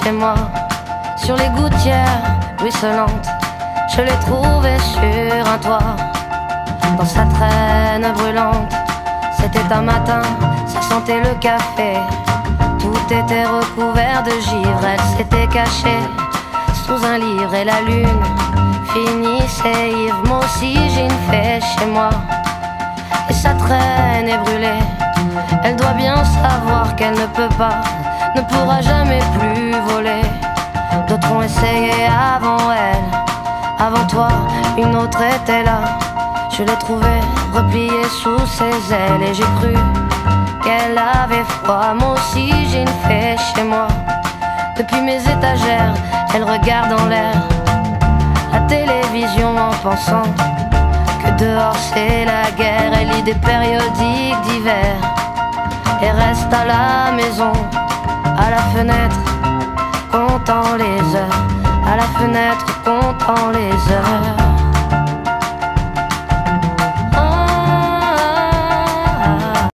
chez moi. Sur les gouttières ruisselantes, je l'ai trouvée sur un toit. Dans sa traîne brûlante, c'était un matin, ça sentait le café. Tout était recouvert de givre, elle s'était cachée sous un livre et la lune finissait ivre. Moi aussi j'ai une fée chez moi et sa traîne est brûlée. Elle doit bien savoir qu'elle ne peut pas, ne pourra jamais plus voler. D'autres ont essayé avant elle, avant toi, une autre était là. Je l'ai trouvée repliée sous ses ailes et j'ai cru qu'elle avait froid. Moi aussi j'ai une fée chez moi. Depuis mes étagères, elle regarde en l'air la télévision en pensant que dehors c'est la guerre. Elle lit des périodiques d'hiver et reste à la maison, à la fenêtre, comptant les heures. À la fenêtre, comptant les heures.